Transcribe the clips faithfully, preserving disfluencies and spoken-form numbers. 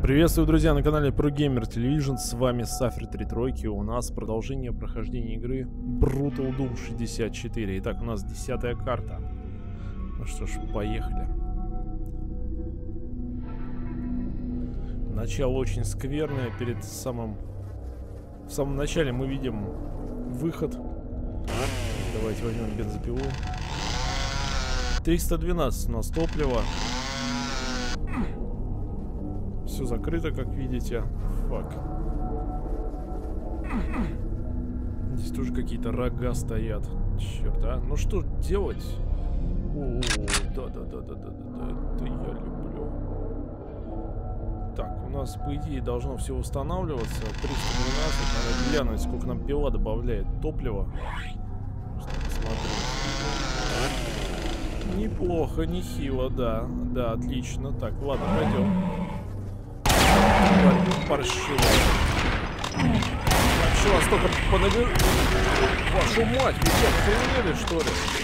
Приветствую, друзья, на канале ProGamer Television. С вами Сафер три тройки. У нас продолжение прохождения игры Brutal Doom шестьдесят четыре. Итак, у нас десятая карта. Ну что ж, поехали. Начало очень скверное. Перед самым... В самом начале мы видим выход. Давайте возьмем бензопилу. триста двенадцать у нас топлива. Все закрыто, как видите. Фак. Здесь тоже какие-то рога стоят. Черт, а? Ну что делать? О, да-да-да-да-да-да. Это я люблю. Так, у нас, по идее, должно все устанавливаться. триста двенадцать. Надо глянуть, сколько нам пила добавляет топлива. Просто посмотреть. Неплохо, нехило, да. Да, отлично. Так, ладно, пойдем. Паршиво. Так, что, столько понабер... Вашу мать, вы что, охренели, что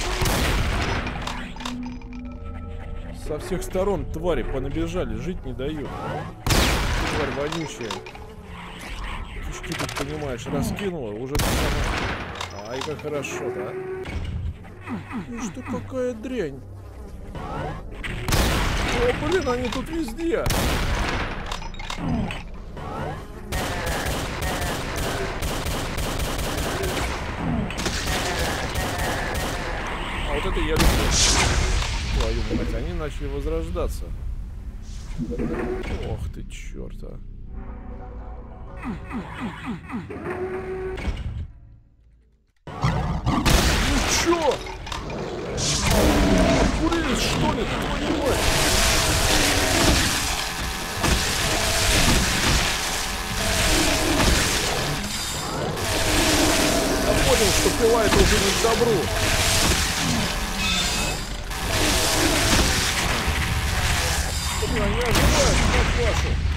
ли? Со всех сторон твари понабежали, жить не дают. Тварь вонючая. Кишки тут, понимаешь, раскинула, уже сама... Ай, как хорошо-то, а? Ну что, какая дрянь? О, блин, они тут везде. А вот это я люблю. Твою мать, они начали возрождаться. Ох ты, черт, а. Ну чё? Курились, что ли? Твою мать. Я понял, что пила это уже не к добру. Бля, не ожидаю, как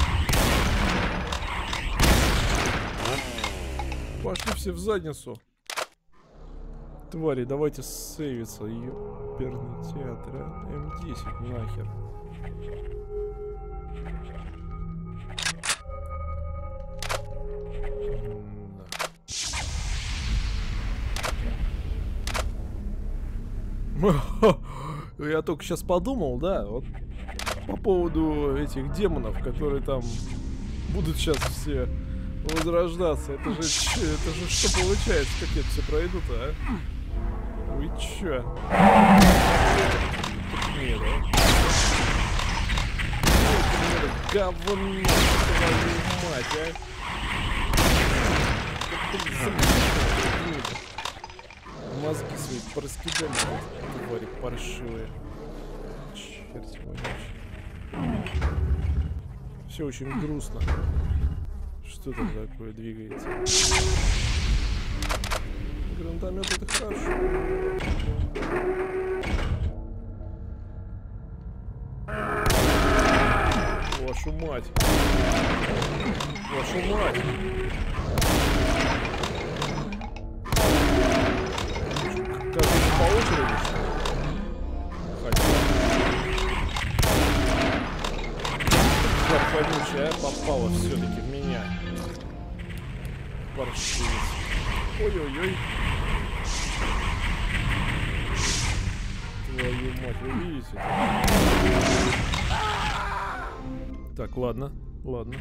вашу. Пошли все в задницу. Твари, давайте сейвиться. Ёперный театр, а? эм десять, нахер. Я только сейчас подумал, да, вот по поводу этих демонов, которые там будут сейчас все возрождаться. Это же, это же что получается, как это все пройдут, а? Вы чё? Нет, да? Говно, твою мать, а? Мозги свои пораскидали, твари паршивые. Черт вонючий. Все очень грустно. Что там такое двигается? Гранатомет — это хорошо. Вашу мать. Вашу мать. Как по очереди? Хотя. Как вонючая попала все-таки в меня. Паршивец. Ой-ой-ой. Твою мать, вы видите? Так, ладно, ладно.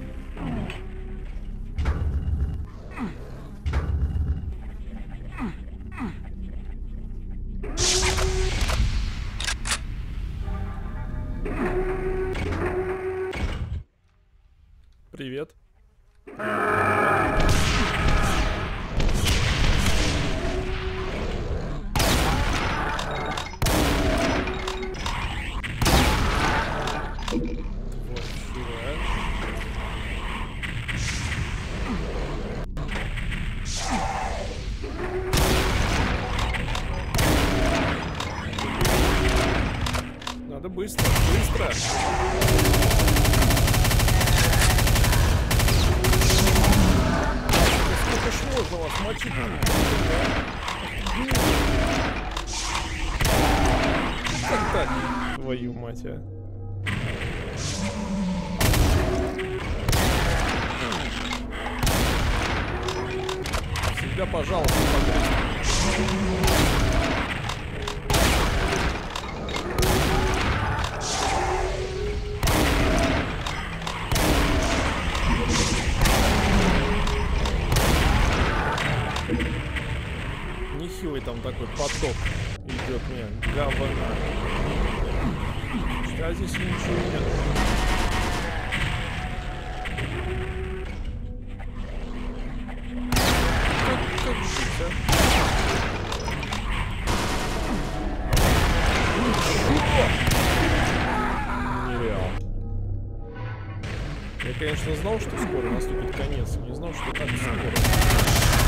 Привет. Надо быстро, быстро. Сколько ж можно вас мочить? Как так? Твою мать, а. пожалуйста, погрузь. Нехилый там такой поток идет мне, говна. А здесь ничего нет. Как, как жить, а? Нереал. Я, конечно, знал, что скоро наступит конец, не знал, что так скоро.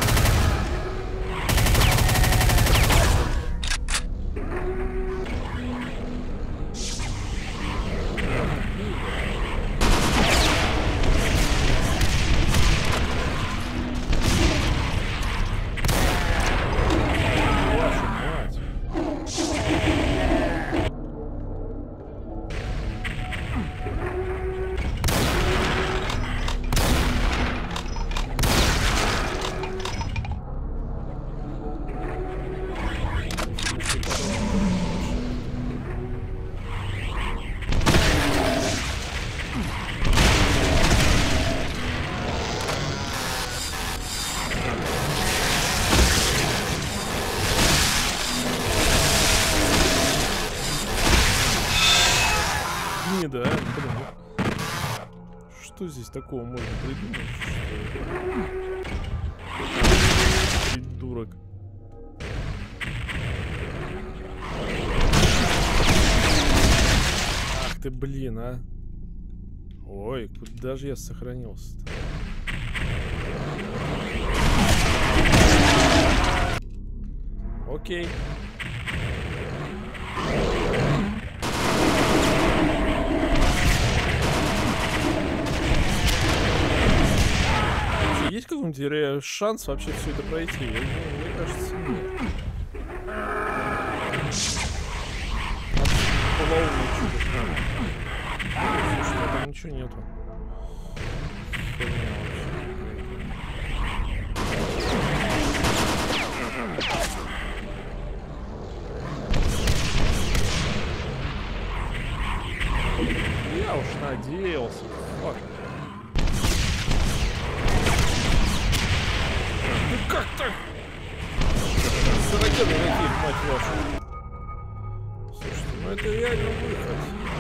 Да, блин. Что здесь такого можно придумать? Что... Придурок. Ах ты, блин, а. Ой, куда же я сохранился-то? Окей. Есть какой-нибудь шанс вообще все это пройти? Я, мне кажется, нет. Полоумный чудо. Что там ничего нету. Херня вообще. Я уж надеялся. Фак. Ну как так? Сорокены какие, мать вашу. Слушайте, ну это реально выход.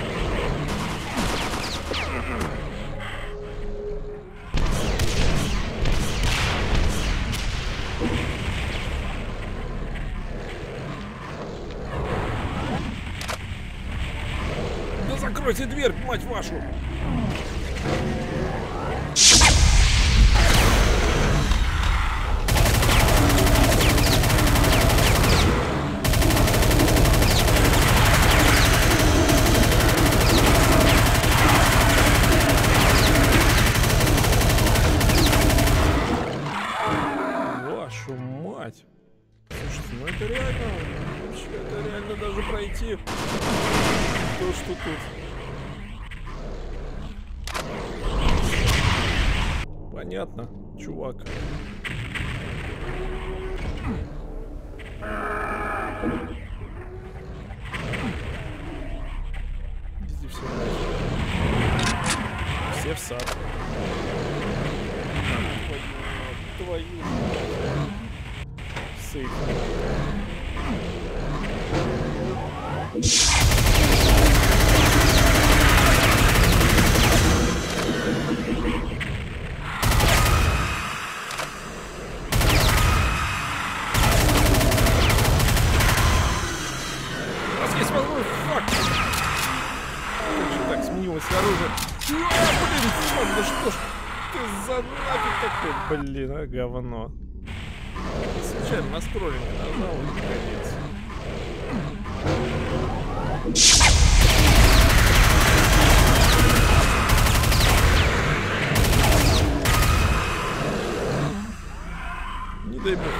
Да закройте дверь, мать вашу. Слушайте, ну это реально, вообще, это реально даже пройти то, что тут. Понятно, чувак. Иди все нафиг. Все в сад. Твою. Сейф. У нас есть возможность. Фак. Как же так сменилось оружие? А, блин, фак, да что ж ты за нафиг такой, блин, а говно. Случайно на скроллинг нажал и конец. Не дай бог.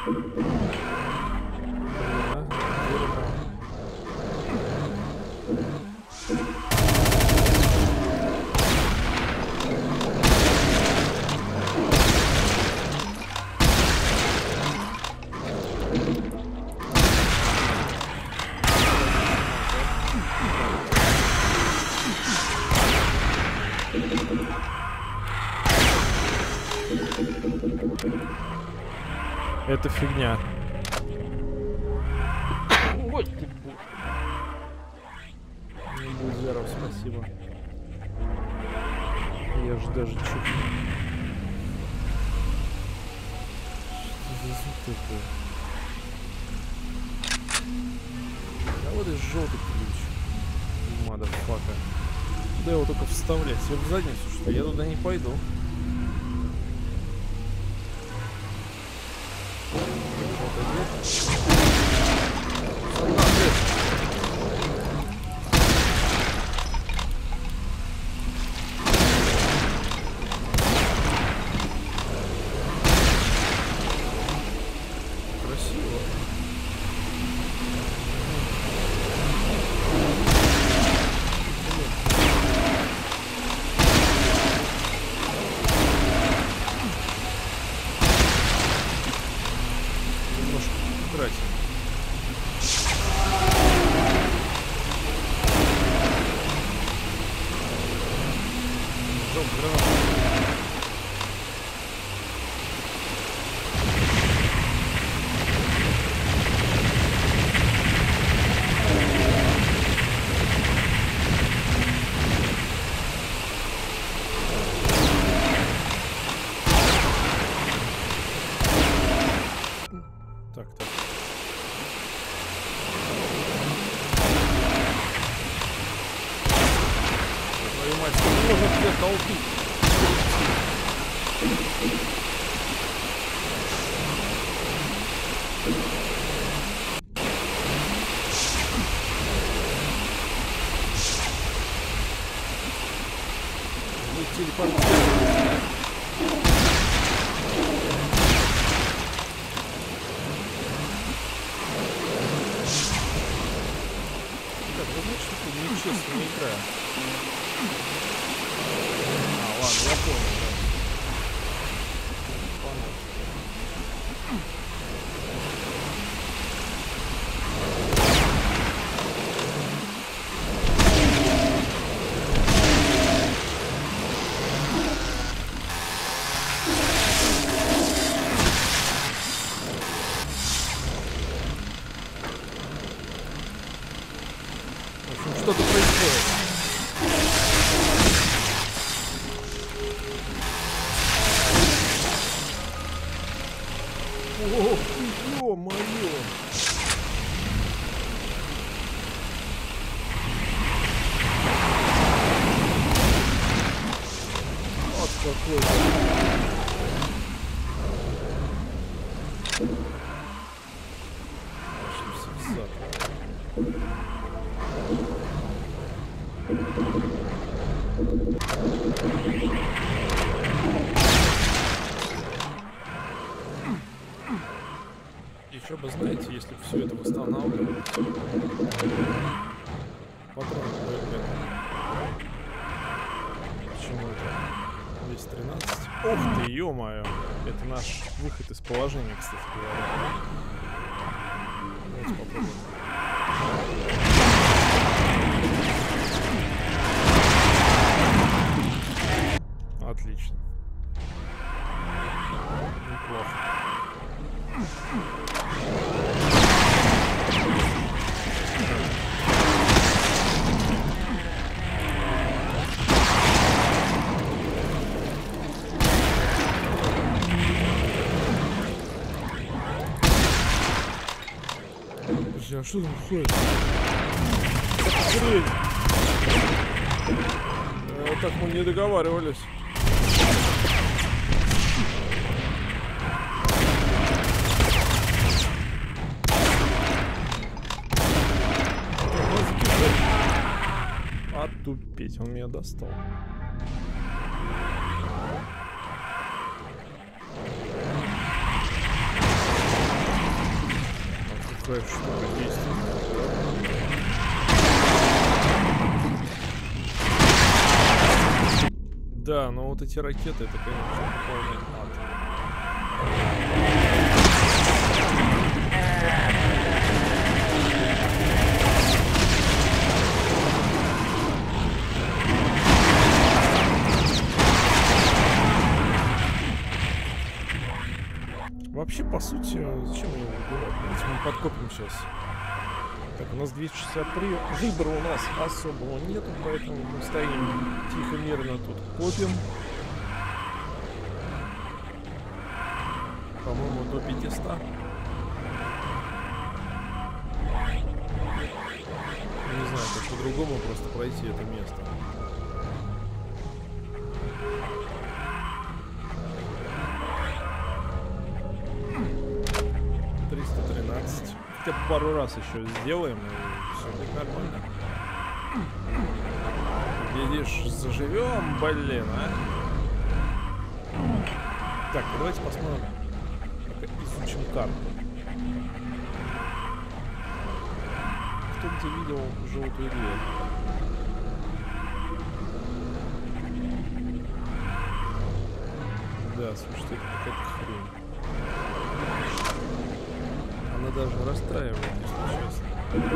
Это фигня. Ой, ты бог. Не Бузеров, спасибо. Я же даже чуть... Что за звук такой? А вот и желтый ключ. Мадерфака. Куда его только вставлять? Себе в задницу, что ли? Я туда не пойду. Что-то происходит. Ох, ё-моё! Вот какой-то. Еще бы, знаете, если бы все это восстанавливалось. Патроны ПВП. Почему это? Здесь тринадцать. Ух ты, ё-моё. Это наш выход из положения, кстати говоря. Давайте попробуем. Отлично. Неплохо. А что там ходит? Хрень! Вот так мы не договаривались. Отупеть, он меня достал. Какая штука действует. Да, но вот эти ракеты, это, конечно, полный ад. Вообще, по сути, зачем его выбирать? Давайте мы подкопим сейчас. Так, у нас двести шестьдесят три. Выбора у нас особого нету, поэтому мы стоим тихо, мирно тут копим. По-моему, до пятисот. Не знаю, как по-другому просто пройти это место. триста тринадцать. Хотя бы пару раз еще сделаем, и все будет нормально. Видишь, заживем, блин, а? Так, давайте посмотрим. Изучим карту. Кто где видел желтую дверь? Да, слушайте, это какая-то хрень. Она даже расстраивает, если честно.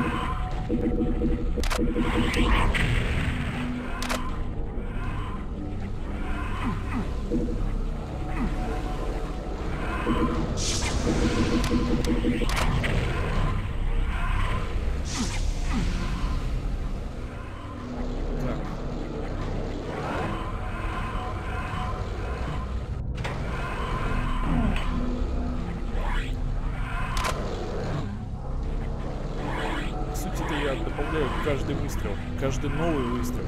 Я добавляю каждый выстрел, каждый новый выстрел.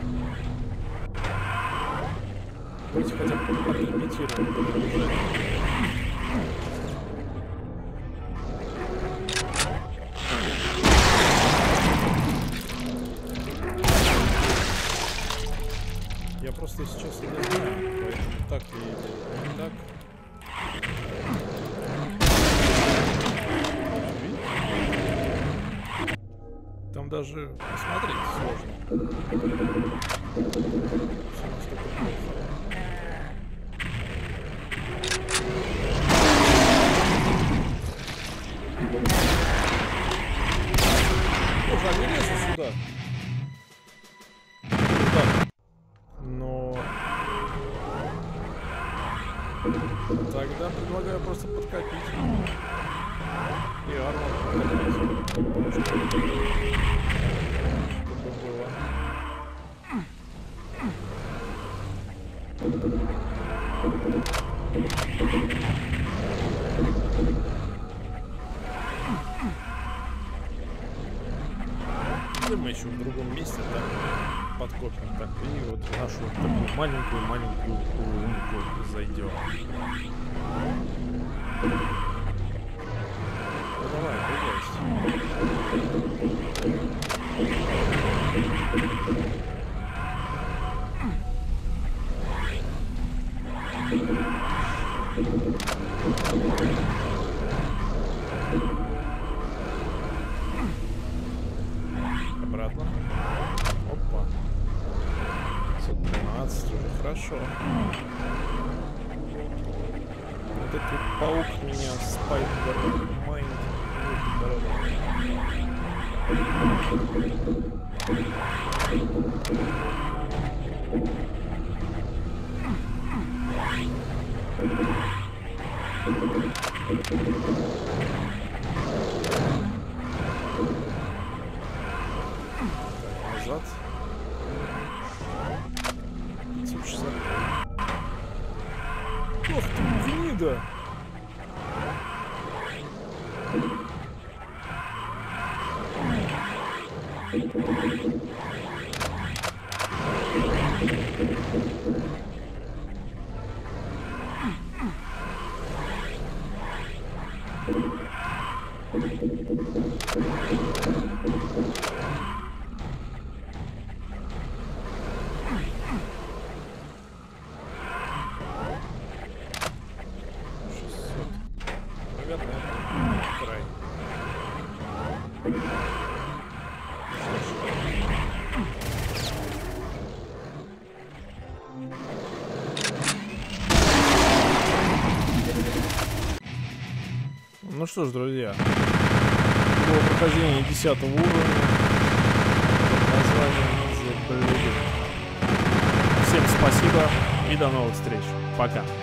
Давайте хотя бы отрепетируем, подбежать. Я просто сейчас не знаю, поэтому так и не так. Там даже посмотреть сложно. Все настолько плохо. Боже, они лезут сюда. Так. Но... Тогда предлагаю просто подкопить. И армор подкопить. Чтобы было. Да мы еще в другом месте так подкопим так и вот в нашу вот такую маленькую-маленькую лунку зайдем. Ну, давай, двигайся. Обратно. Опа. пятьсот тринадцать уже хорошо. Вот этот паук меня Спайдер Майнд. Назад. пятьсот шестьдесят. Ох ты, гнида! Ну что ж, друзья, было прохождение десятого уровня под названием The Blade. Всем спасибо и до новых встреч. Пока.